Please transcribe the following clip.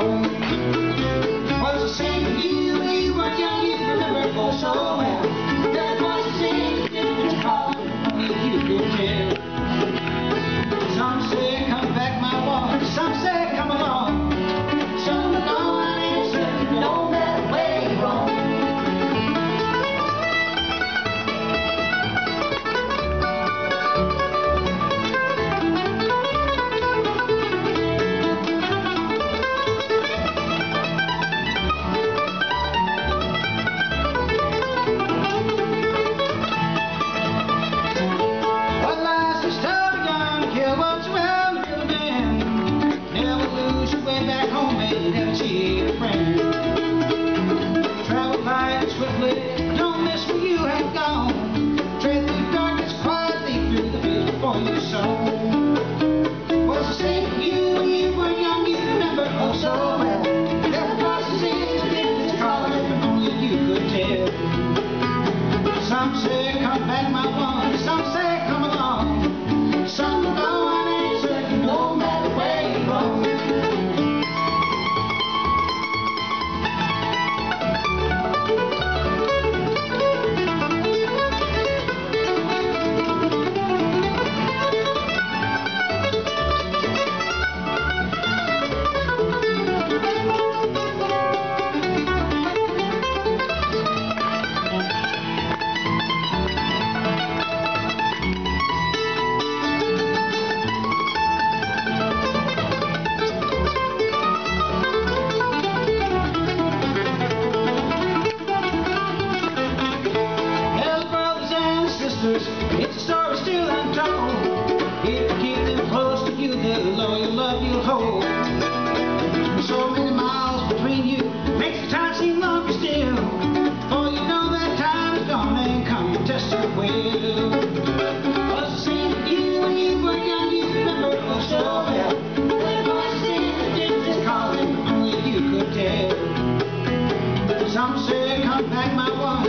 home. Was the same for you when you were young, you remember oh so well. That was the same that you called, only you could tell. Some say come back my one, some say come along. Some know I ain't certain, no matter where you roam. Back home and never cheat a friend. Travel light swiftly, don't miss where you have gone. Tread through darkness quietly through the fields before you sow. Was the same for you when you were young, you remember oh so well. There was the same that it's calling, but only you could tell. Some say come back my one, some say come along. Some know I ain't certain, no matter where you roam. It's a story still untold. If you keep them close to you, the loyal love you'll hold. So many miles between you makes the time seem longer still. For you know that time is gone and come to test your will. Was the same for you when you were young, you remember oh so well. There was the same that did this calling, only you could tell. Some say come back my one.